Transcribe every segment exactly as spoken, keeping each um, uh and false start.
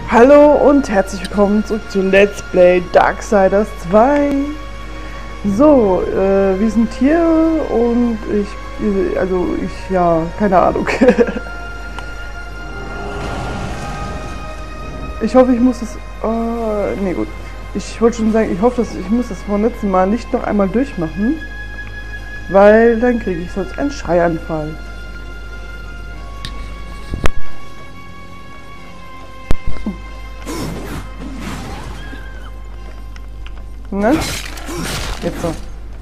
Hallo und herzlich willkommen zurück zu Let's Play Darksiders zwei. So, äh, wir sind hier und ich, also ich, ja, keine Ahnung. Ich hoffe, ich muss das, äh, nee gut. Ich wollte schon sagen, ich hoffe, dass ich muss das vom letzten Mal nicht noch einmal durchmachen, weil dann kriege ich sonst einen Schreianfall. Ne? Jetzt so.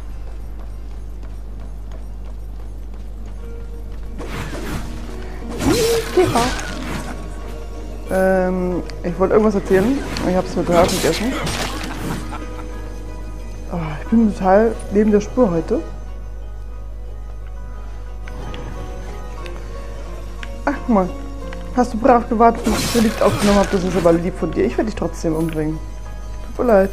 Ja. Ähm, ich wollte irgendwas erzählen. Ich habe es total vergessen. Oh, ich bin total neben der Spur heute. Ach, guck mal. Hast du brav gewartet, bis ich Relikt aufgenommen habe? Das ist aber lieb von dir. Ich werde dich trotzdem umbringen. Tut mir leid.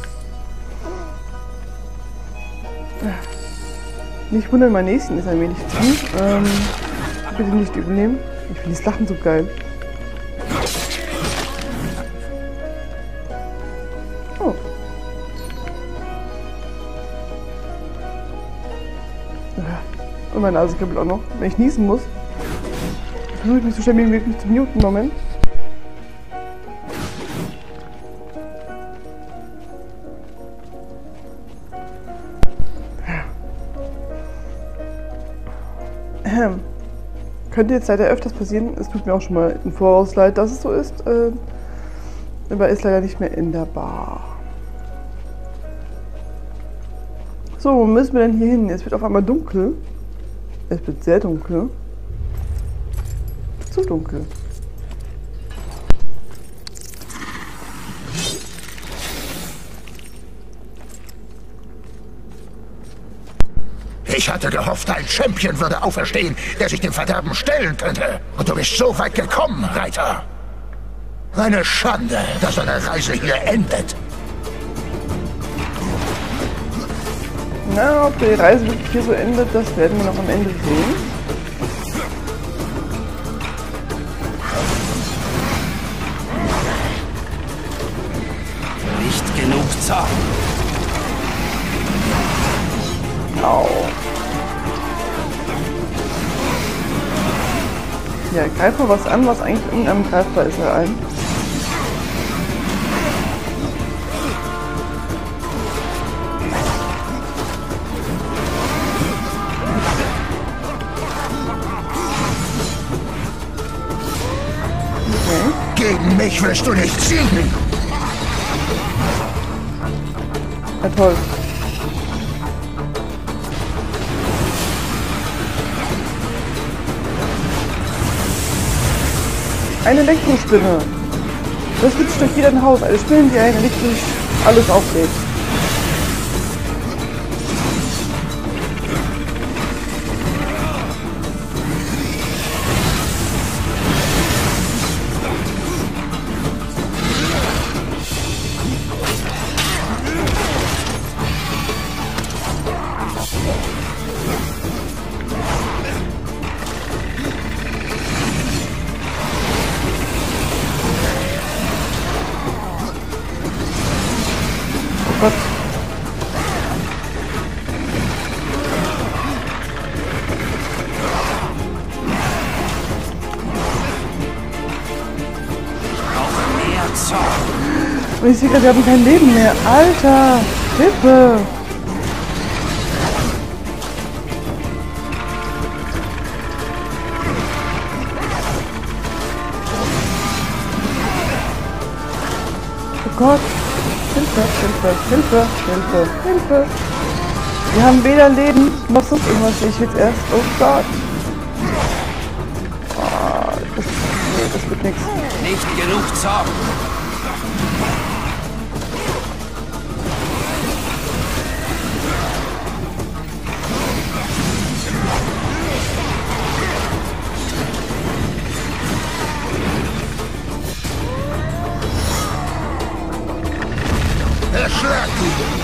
Nicht wundern, mein Näschen ist ein wenig tief. Ähm, bitte nicht übernehmen. Ich finde das Lachen so geil. Oh. Und meine Nase kribbelt auch noch. Wenn ich niesen muss, versuche ich mich so schnell wie möglich zu muten. Moment. Ähm, könnte jetzt leider öfters passieren, es tut mir auch schon mal im Voraus leid, dass es so ist, äh, aber ist leider nicht mehr in der Bar. So, wo müssen wir denn hier hin? Es wird auf einmal dunkel. Es wird sehr dunkel. Zu dunkel. Ich hatte gehofft, ein Champion würde auferstehen, der sich dem Verderben stellen könnte. Und du bist so weit gekommen, Reiter. Eine Schande, dass deine Reise hier endet. Na, ob die Reise wirklich hier so endet, das werden wir noch am Ende sehen. Nicht genug Zorn. Au. Ja, greif mal was an, was eigentlich irgendeinem greifbar ist, ein. Okay. Gegen mich wirst du nicht siegen. Ja, toll. Eine Elektrospinne. Das gibt durch jeder ein Haus. Eine Spinne, die ein elektrisch alles auflädt. Gott. Mehr Zorn. Und ich sehe gerade, wir haben kein Leben mehr. Alter! Hilfe! Oh Gott! Hilfe, Hilfe, Hilfe, Hilfe, Hilfe. Wir haben weder Leben noch sonst irgendwas. Ich jetzt erst. Oh Gott. Oh, das, nee, das wird nichts. Nicht genug Zorn. Erschlag ihn!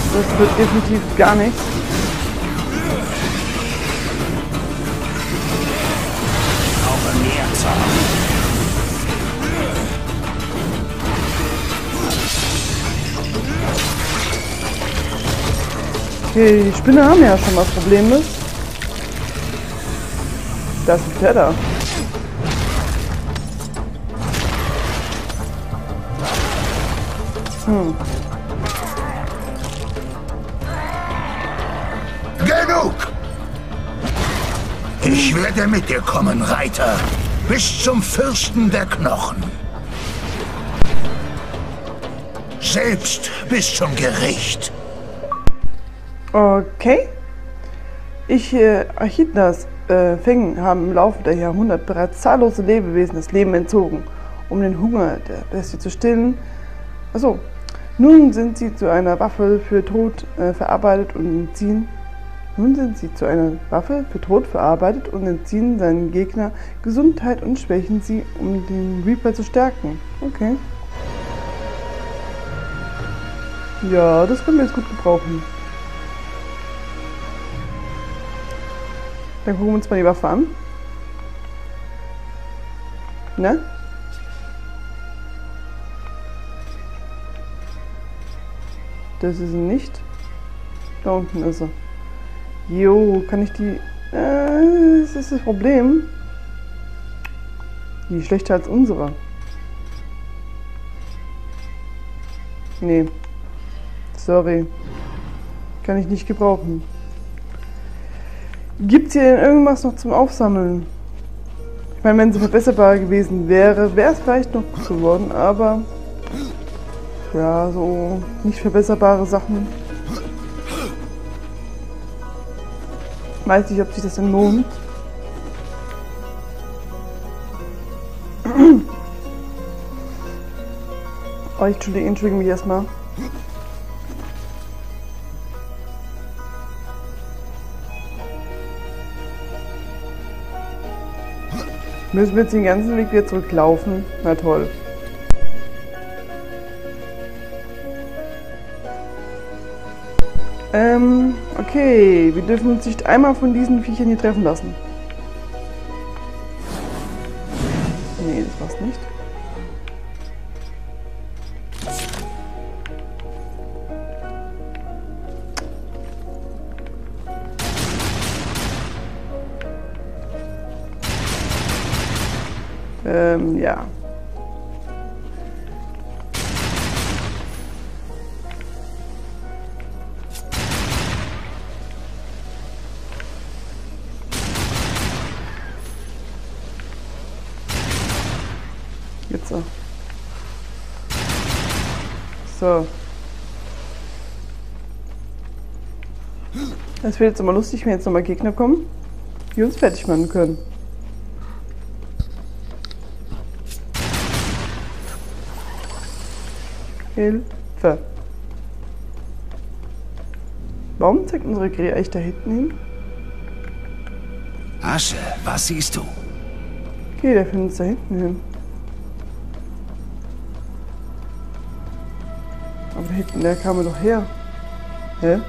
Das wird definitiv gar nichts. Ich brauche mehr Zorn. Okay, die Spinne haben ja schon was Problems. Da ist ein Pferd. Hm. Genug! Ich werde mit dir kommen, Reiter. Bis zum Fürsten der Knochen. Selbst bis zum Gericht. Okay. Ich, äh, Echidnas, äh, Fängen haben im Laufe der Jahrhunderte bereits zahllose Lebewesen das Leben entzogen, um den Hunger der Bestie zu stillen. Achso. Nun sind sie zu einer Waffe für Tod äh, verarbeitet und entziehen. Nun sind sie zu einer Waffe für Tod verarbeitet und entziehen seinen Gegner Gesundheit und schwächen sie, um den Reaper zu stärken. Okay. Ja, das können wir jetzt gut gebrauchen. Dann gucken wir uns mal die Waffe an. Ne? Das ist er nicht. Da unten ist er. Jo, kann ich die... Äh, das ist das Problem. Die ist schlechter als unsere. Nee. Sorry. Kann ich nicht gebrauchen. Gibt es hier denn irgendwas noch zum Aufsammeln? Ich meine, wenn sie verbesserbar gewesen wäre, wäre es vielleicht noch gut geworden, aber... Ja, so nicht verbesserbare Sachen. Weiß nicht, ob sich das denn lohnt. Oh, ich entschuldige, entschuldige mich erstmal. Müssen wir jetzt den ganzen Weg wieder zurücklaufen? Na toll. Ähm, okay. Wir dürfen uns nicht einmal von diesen Viechern hier treffen lassen. Nee, das war's nicht. Ähm, ja. Jetzt so. So. Das wird jetzt immer lustig, wenn jetzt nochmal Gegner kommen, die uns fertig machen können. Hilfe. Warum zeigt unsere Krähe echt da hinten hin? Asche, was siehst du? Okay, der findet uns da hinten hin. Aber da hinten, der kam er doch her. Hä?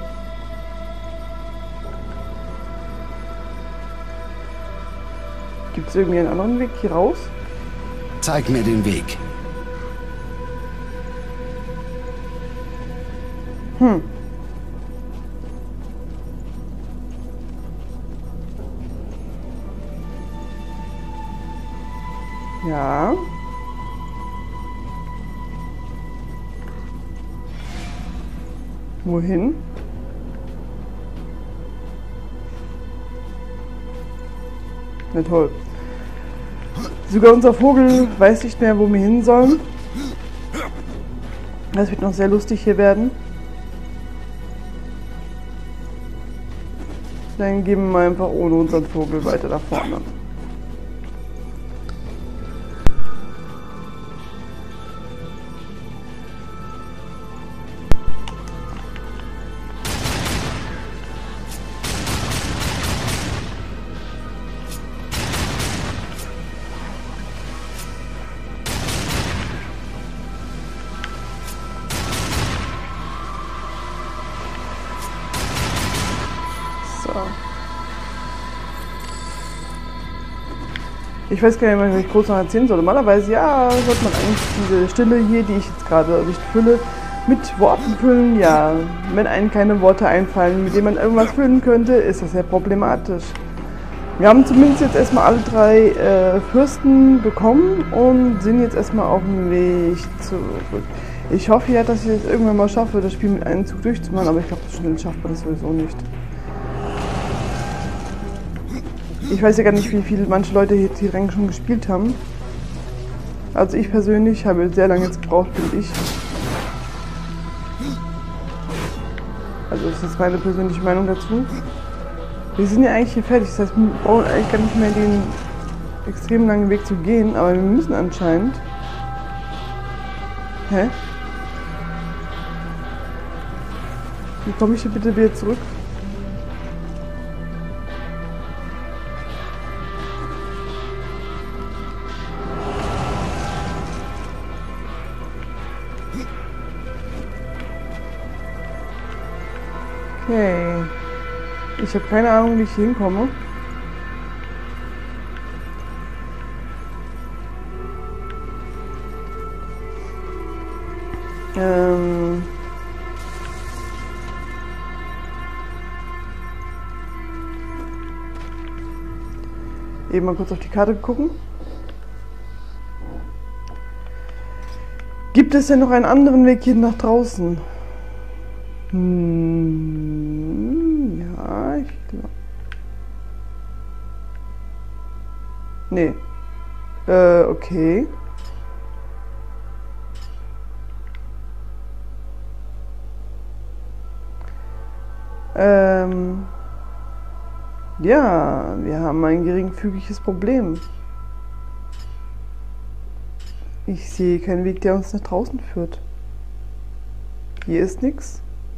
Gibt es irgendwie einen anderen Weg hier raus? Zeig mir den Weg. Hm. Ja. Wohin? Na toll. Sogar unser Vogel weiß nicht mehr, wo wir hin sollen. Das wird noch sehr lustig hier werden. Dann gehen wir einfach ohne unseren Vogel weiter nach vorne. da. Ich weiß gar nicht mehr, was ich groß noch erzählen soll. Normalerweise, ja, sollte man eigentlich diese Stille hier, die ich jetzt gerade nicht fülle, mit Worten füllen. Ja, wenn einem keine Worte einfallen, mit denen man irgendwas füllen könnte, ist das sehr problematisch. Wir haben zumindest jetzt erstmal alle drei äh, Fürsten bekommen und sind jetzt erstmal auf dem Weg zurück. Ich hoffe ja, dass ich es irgendwann mal schaffe, das Spiel mit einem Zug durchzumachen, aber ich glaube, so schnell schafft man das sowieso nicht. Ich weiß ja gar nicht, wie viele manche Leute hier die Ränge schon gespielt haben. Also ich persönlich habe sehr lange jetzt gebraucht, finde ich. Also das ist meine persönliche Meinung dazu. Wir sind ja eigentlich hier fertig, das heißt, wir brauchen eigentlich gar nicht mehr den extrem langen Weg zu gehen, aber wir müssen anscheinend... Hä? Wie komme ich hier bitte wieder zurück? Okay. Ich habe keine Ahnung, wie ich hier hinkomme. Ähm... Eben mal kurz auf die Karte gucken. Gibt es denn noch einen anderen Weg hier nach draußen? Hm, ja, ich glaube. Nee. Äh, okay. Ähm. Ja, wir haben ein geringfügiges Problem. Ich sehe keinen Weg, der uns nach draußen führt. Hier ist nichts.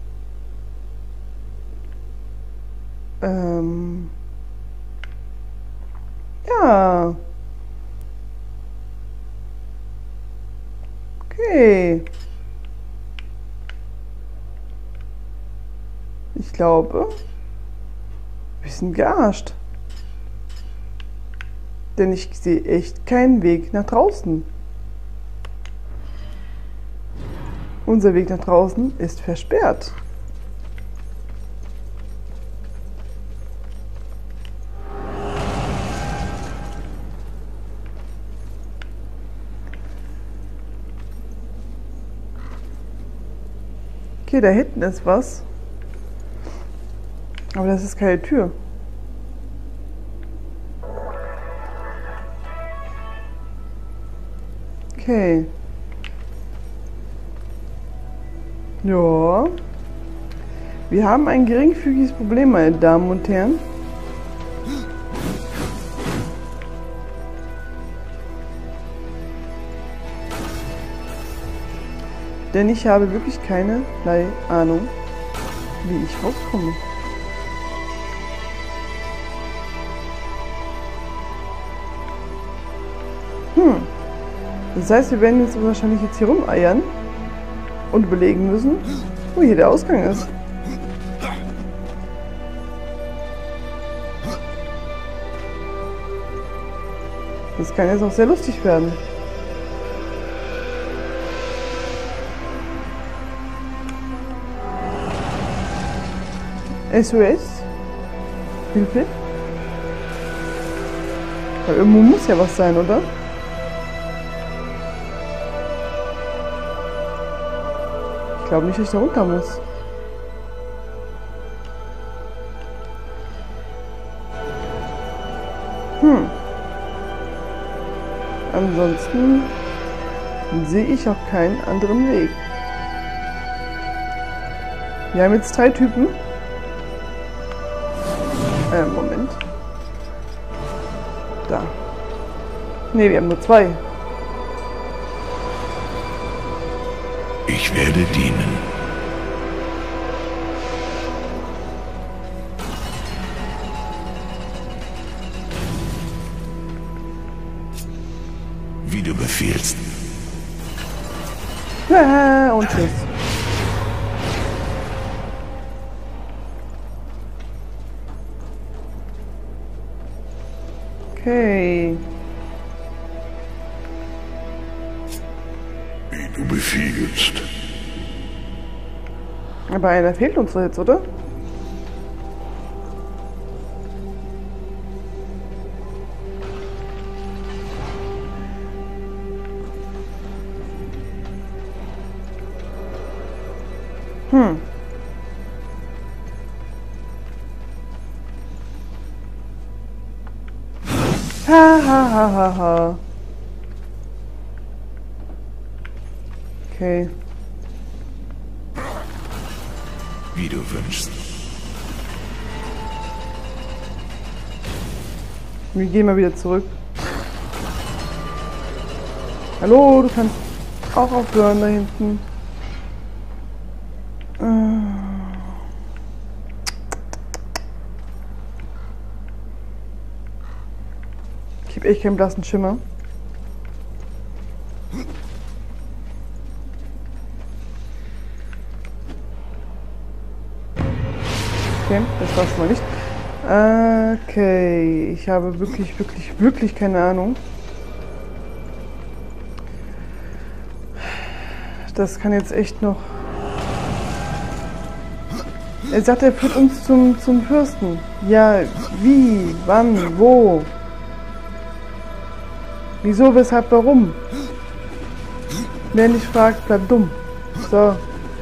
Ähm. Ja. Okay. Ich glaube, wir sind gearscht. Denn ich sehe echt keinen Weg nach draußen. Unser Weg nach draußen ist versperrt. Okay, da hinten ist was. Aber das ist keine Tür. Okay. Ja. Wir haben ein geringfügiges Problem, meine Damen und Herren. Denn ich habe wirklich keinerlei Ahnung, wie ich rauskomme. Hm. Das heißt, wir werden jetzt wahrscheinlich jetzt hier rumeiern und überlegen müssen, wo hier der Ausgang ist. Das kann jetzt auch sehr lustig werden. S O S? Hilfe? Weil irgendwo muss ja was sein, oder? Ich glaube nicht, dass ich da runter muss. Hm. Ansonsten sehe ich auch keinen anderen Weg. Wir haben jetzt drei Typen. Äh, Moment. Da. Ne, wir haben nur zwei. Ich werde dienen. Wie du befiehlst. Ja, und tschüss. Okay. Wie du befiehlst. Aber einer fehlt uns doch jetzt, oder? Hm. Ha ha ha ha ha. Okay. Wie du wünschst. Wir gehen mal wieder zurück. Hallo, du kannst auch aufhören da hinten. Ich habe echt keinen blassen Schimmer. Okay, das war's mal nicht. Okay, ich habe wirklich, wirklich, wirklich keine Ahnung. Das kann jetzt echt noch... Er sagt, er führt uns zum, zum Fürsten. Ja, wie, wann, wo? Wieso, weshalb, warum? Wer nicht fragt, bleibt dumm. So.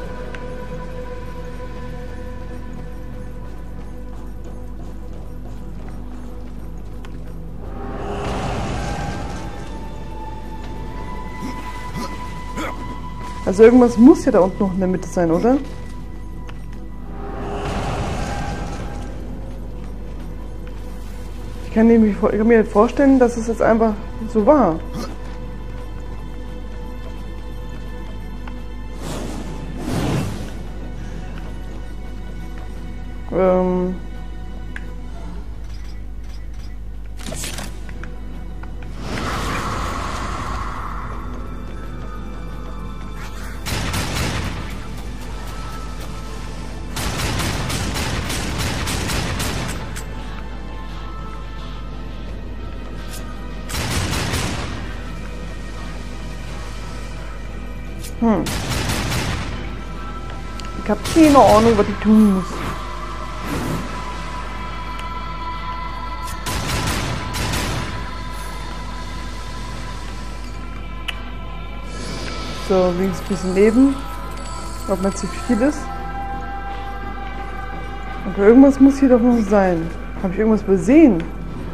Also irgendwas muss ja da unten noch in der Mitte sein, oder? Ich kann, nämlich, ich kann mir vorstellen, dass es jetzt einfach so war. Ähm... Hm. Ich habe keine Ahnung, was ich tun muss. So, wenigstens ein bisschen Leben. Ob man zu viel ist. Aber irgendwas muss hier doch noch sein. Habe ich irgendwas übersehen?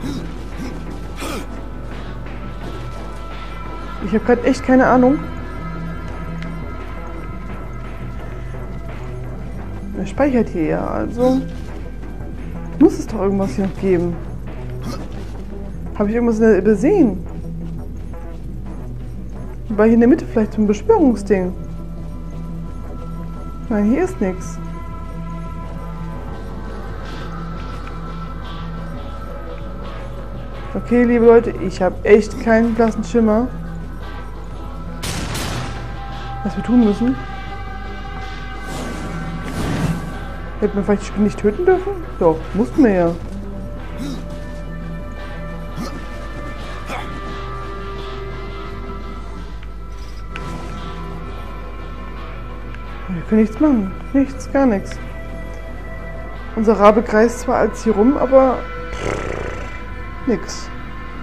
Ich habe gerade echt keine Ahnung. Er speichert hier ja, also muss es doch irgendwas hier noch geben. Habe ich irgendwas übersehen? War hier in der Mitte vielleicht so ein Beschwörungsding? Nein, hier ist nichts. Okay, liebe Leute, ich habe echt keinen blassen Schimmer, was wir tun müssen. Hätten wir vielleicht die Spinne nicht töten dürfen? Doch, mussten wir ja. Wir können nichts machen. Nichts, gar nichts. Unser Rabe kreist zwar als hier rum, aber nix.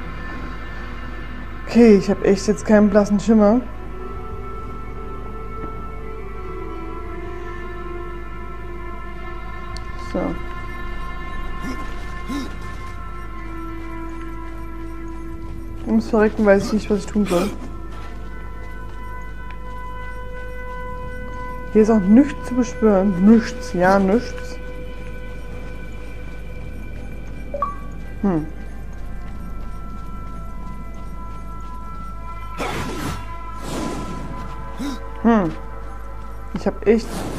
Okay, ich habe echt jetzt keinen blassen Schimmer. So. Ums Verrecken weiß ich nicht, was ich tun soll. Hier ist auch nichts zu beschwören. Nichts, ja, nichts. Hm. Hm. Ich habe echt